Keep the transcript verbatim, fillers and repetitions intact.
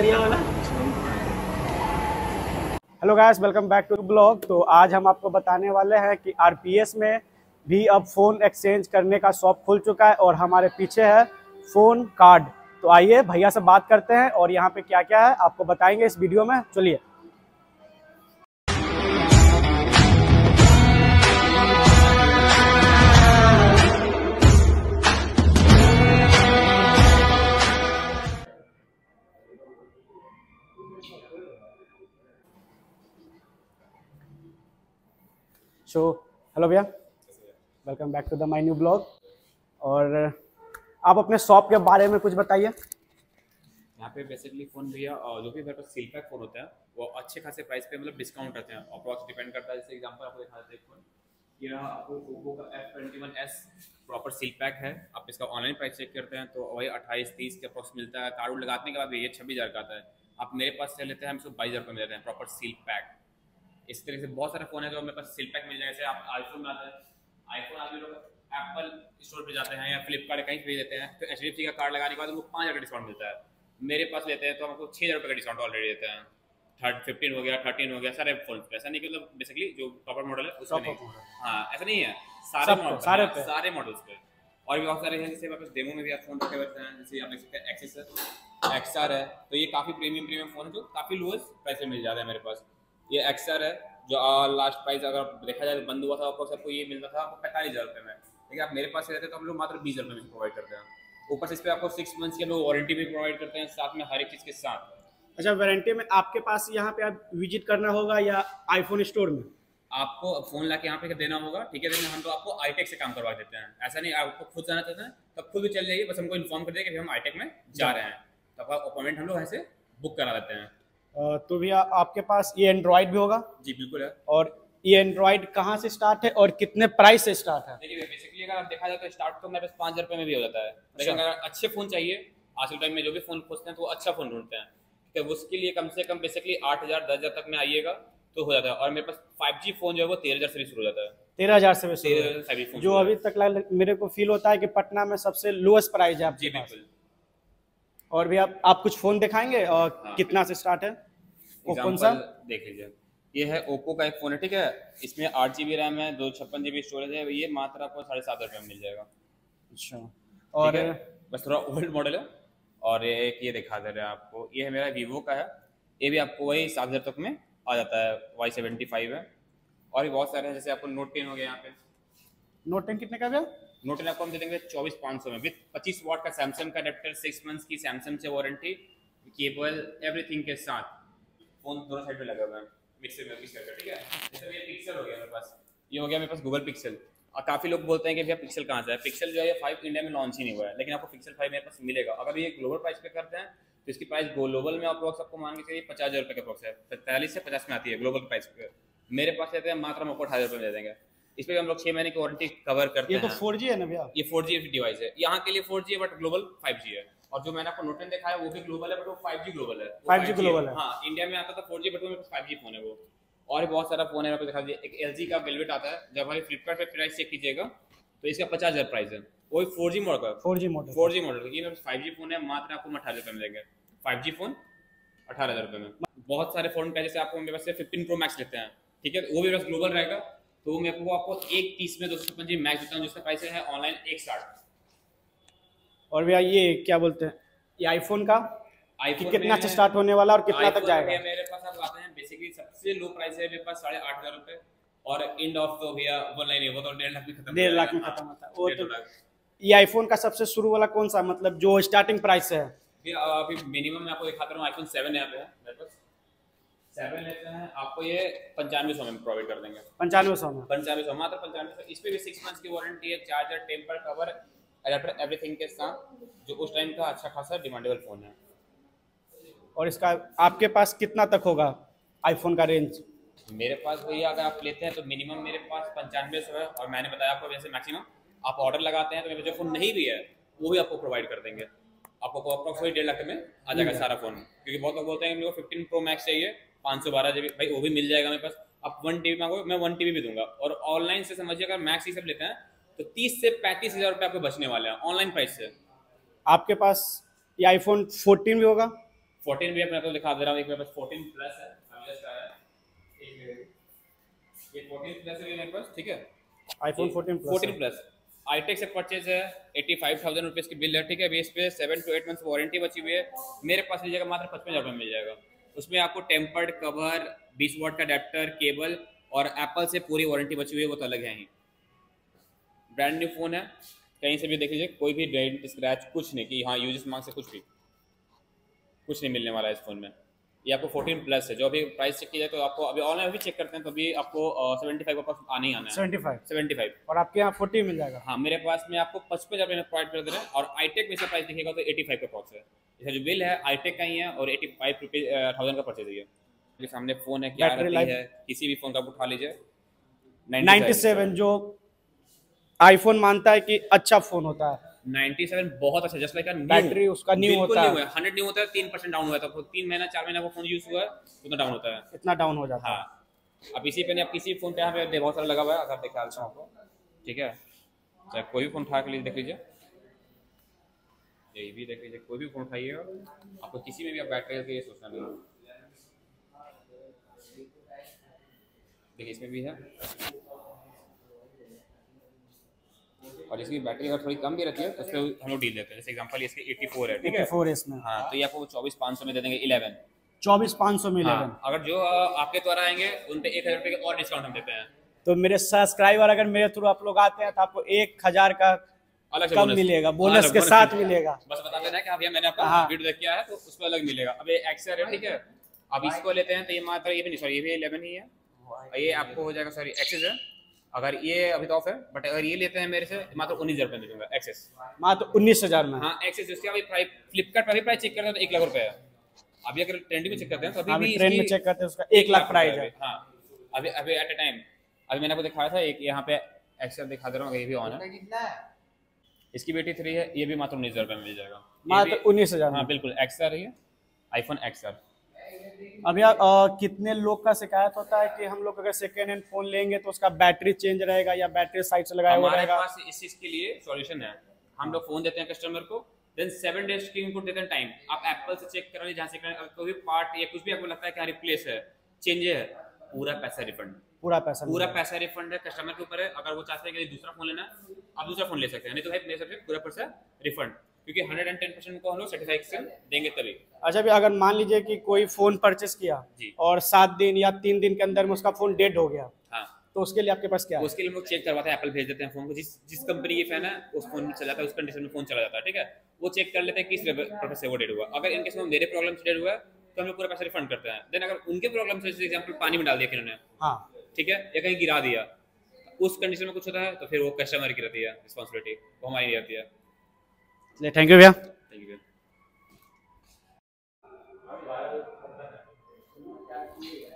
बढ़िया वाला। Hello guys, welcome back to blog. तो आज हम आपको बताने वाले हैं कि आरपीएस में भी अब फ़ोन एक्सचेंज करने का शॉप खुल चुका है और हमारे पीछे है फ़ोन कार्ड। तो आइए भैया से बात करते हैं और यहाँ पे क्या क्या है आपको बताएंगे इस वीडियो में। चलिए। सो हेलो भैया, welcome back to the my new blog. और आप अपने शॉप के बारे में कुछ बताइए। यहाँ पे बेसिकली फ़ोन भैया जो भी मेरे पास सील पैक फ़ोन होता है वो अच्छे खासे प्राइस पे मतलब डिस्काउंट रहते हैं। अप्रॉक्स डिपेंड करता है। जैसे एग्जांपल आपको दिखा देते हैं फ़ोन, ये रहा आपको ओप्पो का F twenty one S proper seal pack है। आप इसका ऑनलाइन प्राइस चेक करते हैं तो वही अट्ठाईस तीस के अप्रॉक्स मिलता है। कार्ड लगाने के बाद ये छब्बीस हज़ार का आता है। आप मेरे पास से लेते हैं हम इसको बाईस हज़ार में देते हैं प्रॉपर सील पैक। इस तरीके से बहुत सारे फ़ोन है जो मेरे पास सील पैक मिल जाए। जैसे आप आईफोन में आता है, आईफोन आप लोग एप्पल स्टोर पे जाते हैं या फ्लिपकार्ट कहीं पे देते हैं तो एच डी एफ सी का कार्ड लगाने के बाद उनको पाँच हज़ार का डिस्काउंट मिलता है। मेरे पास लेते हैं तो हमको छः हज़ार रुपये का डिस्काउंट ऑलरेडी देते हैं। थर्ड फिफ्टीन हो गया, थर्टीन हो गया, सारे फोन पे। ऐसा नहीं कि मतलब बेसिकली जो प्रॉपर मॉडल है उसमें नहीं। हाँ, ऐसा नहीं है, सारे मॉडल सारे पे सारे मॉडल्स पे। और भी बहुत सारे हैं जैसे मेरे पास डेमो में भी आप फोन रखे हुए हैं। जैसे आप देख सकते हैं एक्सिस है, एक्सआर है। तो ये काफ़ी प्रीमियम प्रीमियम फोन है जो काफ़ी लोएस्ट प्राइस में मिल जाता है मेरे पास। ये एक्सआर है जो लास्ट प्राइस अगर देखा जाए तो बंद हुआ था आपको, सबको ये मिलता था आपको पैंतालीस हज़ार रुपये में। लेकिन आप मेरे पास रहते तो हम लोग मात्र बीस हज़ार रुपये में प्रोवाइड करते हैं। ऊपर से इस पर आपको सिक्स मंथ्स की हम लोग वारंटी भी प्रोवाइड करते हैं साथ में हर एक चीज़ के साथ। अच्छा, वारंटी में आपके पास यहाँ पे आप विजिट करना होगा या आईफोन स्टोर में? आपको फ़ोन ला के यहाँ पे देना होगा, ठीक है। लेकिन हम तो आपको आईटेक से काम करवा देते हैं। ऐसा नहीं आपको खुद जाना चाहते हैं तब खुद भी चल जाइए, बस हमको इन्फॉर्म कर दिया कि हम आईटेक में जा रहे हैं तो आपका अपॉइंटमेंट हम लोग ऐसे बुक करा देते हैं। तो भैया आपके पास ये एंड्रॉयड भी होगा? जी बिल्कुल है। और ये एंड्रॉयड कहाँ से स्टार्ट है और कितने प्राइस से स्टार्ट है? देखिए बेसिकली अगर आप देखा जाए तो स्टार्ट तो मेरे पास पाँच हज़ार रुपये में भी हो जाता है। लेकिन अगर अच्छे फ़ोन चाहिए, आज के टाइम में जो भी फ़ोन खोजते हैं तो वो अच्छा फ़ोन ढूंढते हैं, तो उसके लिए कम से कम बेसिकली आठ हज़ार दस हज़ार तक में आइएगा तो हो जाता है। और मेरे पास फाइव जी फ़ोन जो है वो तेरह हज़ार से भी शुरू हो जाता है। तेरह हज़ार से भी शुरू तेरह फाइव जी फोन जो अभी तक लग, मेरे को फील होता है कि पटना में सबसे लोएस्ट प्राइस है। जी बिल्कुल। और भी आप, आप कुछ फ़ोन दिखाएंगे और हाँ। कितना से स्टार्ट है? वो कौन सा देख लीजिए। ये है ओप्पो का एक फ़ोन है, ठीक है। इसमें आठ जी बी रैम है, दो छप्पन जी बी स्टोरेज है। ये मात्र आपको साढ़े सात हज़ार रुपये में मिल जाएगा। अच्छा, और बस थोड़ा ओल्ड मॉडल है। और एक ये दिखा दे रहे हैं आपको, ये है मेरा वीवो का है। ये भी आपको वही सात हज़ार तक में आ जाता है। वाई सेवेंटी फाइव है। और भी बहुत सारे हैं जैसे आपको नोट टेन हो गया। यहाँ पे नोट टेन कितने का है? नोट टेन आपको हम दे देंगे चौबीस पाँच सौ में विद पच्चीस वाट का सैमसंग का अडेप्टर, सिक्स मंथ्स की सैमसंग से वारंटी, केबल, एवरीथिंग के साथ। फोन दोनों साइड पे लगा हुआ है, मिक्सर में मिक्स करके, ठीक है। जैसे ये पिक्सल हो गया मेरे पास, ये हो गया मेरे पास गूगल पिक्सल। और काफ़ी लोग बोलते हैं कि भैया पिक्सल कहाँ से है। पिक्सल जो है ये फाइव इंडिया में लॉन्च ही नहीं हुआ है, लेकिन आपको पिक्सल फाइव मेरे पास मिलेगा। अगर ये ग्लोबल प्राइस पे करते हैं तो इसकी प्राइस ग्लोबल में अप्रॉक्स आपको मान के चलिए पचास हज़ार रुपये का अप्रॉक्स है। पैंतालीस से पचास में आती है ग्लोबल प्राइस पे। मेरे पास रहते हैं मात्र हम आपको अठारह रुपये में दे देंगे। इस पर हम लोग छः महीने की वारंटी कवर करते हैं। ये तो फोर जी है ना भैया? ये फोर जी डिवाइस है, यहाँ के लिए फोर जी है बट ग्लोबल फाइव जी है। और जो मैंने आपको नोट टेन दिखाया वो भी ग्लोबल है बट वो फाइव जी ग्लोबल है। फाइव जी ग्लोबल है। हाँ, इंडिया में आता था फोर जी बट वो मेरे पास फाइव जी फोन है वो। और बहुत सारा फोन है आपको दिखा दीजिए। एक एलजी का वेलवेट आता है, जब हमारे फ्लिपकार्ट पे प्राइस चेक कीजिएगा तो इसका पचास हज़ार प्राइस है। वही फोर जी मॉडल का four G model four G model ये मेरे पास फाइव जी फोन है, मात्र आपको अठारह रुपये में देंगे। फाइव जी फोन अठारह हज़ार रुपये में। बहुत सारे फोन का जैसे आपको मेरे पास से फिफ्टीन प्रो मैक्स लेते हैं, ठीक है, वो भी मेरे पास ग्लोबल रहेगा तो मैं आपको आपको एक तीस में दो सौ छप्पन जी मैक्स देता हूँ जिसका प्राइस है ऑनलाइन एक साठ। और भैया ये क्या बोलते हैं, ये आईफोन का आईफोन कितना से स्टार्ट होने वाला और कितना तक जाएगा? मेरे पास आप आते हैं बेसिकली सबसे लो प्राइस है मेरे पास साढ़े आठ हज़ार रुपये। और एंड ऑफ तो भैया वो नहीं नहीं वो तो डेढ़ लाख में खत्म डेढ़ लाख में खत्म होता है वो तो। ये आईफोन का सबसे शुरू वाला कौन सा, मतलब जो स्टार्टिंग प्राइस है? अभी मिनिमम मैं आपको दिखाता हूँ, आईफोन सेवन यहाँ पे है मेरे पास। सेवन लेते हैं आपको ये पंचानवे सौ में प्रोवाइड कर देंगे। पंचानवे सौ में पंचानवे सौ मात्र पंचानवे सौ। इस पर भी सिक्स मंथ्स की वारंटी है, charger, temper cover, adapter, everything के साथ, जो उस टाइम का अच्छा खासा डिमांडेबल फ़ोन है। और इसका आपके पास कितना तक होगा आईफोन का रेंज? मेरे पास भैया अगर आप लेते हैं तो मिनिमम मेरे पास पंचानवे सौ है। और मैंने बताया आपको वैसे मैक्सिमम आप ऑर्डर लगाते हैं तो मेरे जो फ़ोन नहीं भी है वो भी आपको प्रोवाइड कर देंगे। आपको अप्रॉक्स डेढ़ लाख में आ जाएगा सारा फ़ोन। क्योंकि बहुत लोग बोलते हैं कि मेरे को फिफ्टीन प्रो मैक्स चाहिए पाँच सौ बारह जी बी, भाई वो भी मिल जाएगा मेरे पास। आप वन टी बी मांगो मैं वन टी बी भी दूंगा। और ऑनलाइन से समझिए अगर मैक्स ही सब लेते हैं तो तीस से पैंतीस हज़ार रुपये आपको बचने वाले हैं ऑनलाइन प्राइस से। आपके पास ये आईफोन फोर्टीन भी होगा? फोर्टीन भी मैं आपको दिखा दे रहा हूँ। एक मेरे पास फोर्टीन प्लस है, अभी जस्ट आया है। एक मिनट, ये फोर्टीन प्लस है मेरे पास, ठीक है। IPhone fourteen plus fourteen plus iTech से परचेज है, एटी फाइव थाउजेंड रुपीज़ की बिल है, ठीक है। अभी इस पे seven to eight months warranty बची हुई है। मेरे पास लीजिएगा मात्र पचपन हज़ार रुपये मिल जाएगा। उसमें आपको टेम्पर्ड कवर, बीस वाट का अडेप्टर, केबल और एप्पल से पूरी वारंटी बची हुई है, वो तो अलग है ही। ब्रांड न्यू फ़ोन है, कहीं से भी देख लीजिए, कोई भी डेंट स्क्रैच कुछ नहीं कि हाँ यूजर्स मार्क से कुछ भी कुछ नहीं मिलने वाला है इस फ़ोन में। ये आपको फोर्टीन प्लस है। जो अभी प्राइस चेक किया जाए तो आपको अभी ऑनलाइन भी चेक करते हैं तो अभी आपको सेवेंटी फाइव का पास आने ही आना है। सेवेंटी फाइव सेवेंटी फाइव और आपके यहाँ फोर्टी मिल जाएगा। हाँ, मेरे पास में आपको पचपन हज़ार में प्रोवाइड कर दे रहे हैं। और आईटेक में से प्राइस दिखेगा तो एटी फाइव का अप्रॉक्स है। इसका जो बिल है आईटेक का ही है और एटी फाइव रुपीज थाउजेंड का परचेज है। ये सामने फ़ोन है, क्या बैटरी रहती लाइफ है, किसी भी फ़ोन का आप उठा लीजिए। नाइन्टी सेवन जो आईफोन मानता है कि अच्छा फ़ोन होता है। नाइन्टी सेवन बहुत अच्छा, जस्ट लाइक बैटरी उसका न्यू होता है, हंड्रेड न्यू होता है, तीन परसेंट डाउन हुआ है तो तीन महीना चार महीना वो फोन यूज हुआ है उतना डाउन होता है, इतना डाउन हो जाता है। हाँ। अब इसी पे नहीं, अब किसी फोन पे यहाँ पे बहुत सारा लगा हुआ है, अगर देखा आपको, ठीक है। चाहे कोई भी फोन उठा के देख लीजिए, यही भी देख लीजिए, कोई भी फोन उठाइएगा आपको किसी में भी आप बैटरी के सोचना नहीं। देखिए इसमें भी है, और इसकी बैटरी अगर थोड़ी कम भी रहती है तो उससे हम लोग डील देते हैं। जैसे एग्जांपल इसके एटी फोर है, ठीक है, एटी फोर है इसमें, हाँ, तो ये आपको चौबीस पाँच सौ में दे देंगे, इलेवन चौबीस पाँच सौ में इलेवन। हाँ, अगर जो आपके द्वारा आएंगे उन पे एक हज़ार रुपये और डिस्काउंट हम देते हैं। तो मेरे सब्सक्राइबर अगर मेरे थ्रू आप लोग आते हैं तो आपको एक हजार का अलग से कम मिलेगा, बोनस के साथ मिलेगा। बस बता देना कि हाँ भैया मैंने आपका हाँ। वीडियो देख किया है तो उसमें अलग मिलेगा। अब ये एक्सर है, ठीक है, अब इसको लेते हैं तो ये मात्र ये भी नहीं, सॉरी ये भी इलेवन ही है, ये आपको हो जाएगा, सॉरी एक्सेस है। अगर ये अभी तो ऑफ है, बट अगर ये लेते हैं मेरे से मात्र उन्नीस हजार रुपये में दूंगा एक्सेस, मात्र उन्नीस हजार में। हाँ एक्सेस। उसके अभी प्राइस फ्लिपकार्ट पर भी प्राइस चेक करते हैं तो एक लाख रुपए है। अभी अगर ट्रेंड में चेक करते हैं तो अभी भी ट्रेंड में चेक करते हैं उसका एक लाख प्राइस है। हाँ, अभी अभी एट अ टाइम अभी मैंने आपको दिखाया था एक, यहाँ पे एक्सेल दिखा दे रहा हूँ, ये भी ऑन है। इसकी बेटी थ्री है, ये भी मात्र उन्नीस हजार रुपये में मिल जाएगा, मात्र उन्नीस हजार। हाँ बिल्कुल, एक्सआर है, आईफोन एक्सआर। अब यार कितने लोग का शिकायत होता है कि हम लोग अगर सेकेंड हैंड फोन लेंगे तो उसका बैटरी चेंज रहेगा या बैटरी साइड से लगाया हुआ रहेगा। हमारे पास इस चीज के लिए सॉल्यूशन है। हम लोग फोन देते हैं कस्टमर को, देन सेवन डेज की इनको देते हैं टाइम। आप एप्पल से चेक करा लीजिए, जहाँ से करें, कोई भी पार्ट या कुछ भी आपको लगता है कि रिप्लेस है, चेंज है, पूरा पैसा रिफंड, पूरा पैसा पूरा पैसा रिफंड है कस्टमर के ऊपर है। अगर वो चाहते हैं कि दूसरा फोन लेना आप दूसरा फोन ले सकते हैं, नहीं तो भाई मेरे सबसे पूरा पैसा रिफंड, क्योंकि हंड्रेड एंड टेन परसेंट को हम लोग सर्टिफिकेशन देंगे तभी। अच्छा भी अगर मान लीजिए कि कोई फोन परचेस किया और सात दिन या तीन दिन के अंदर में उसका फोन डेड हो गया, हाँ, तो उसके लिए आपके पास क्या है? उसके लिए हम लोग चेक करवाते हैं, एप्पल भेज देते हैं फोन को, जिस जिस कंपनी की फैन है उस फोन में चला जाता है, उस कंडीशन में फोन चला जाता है, ठीक है। वो चेक कर लेते हैं किस पर्पस से वो डेड हुआ। अगर इनके समय मेरे प्रॉब्लम से डेड हुआ है तो हम लोग पूरा पैसा रिफंड करते हैं। देन अगर उनके प्रॉब्लम से, जैसे एग्जांपल पानी में डाल दिया किन्होंने, हाँ ठीक है, या कहीं गिरा दिया, उस कंडीशन में कुछ होता है तो फिर वो कस्टमर की रहती है रिस्पॉन्सिबिलिटी, वो हमारी नहीं रहती है। थैंक यू भैया। Thank you. Yeah.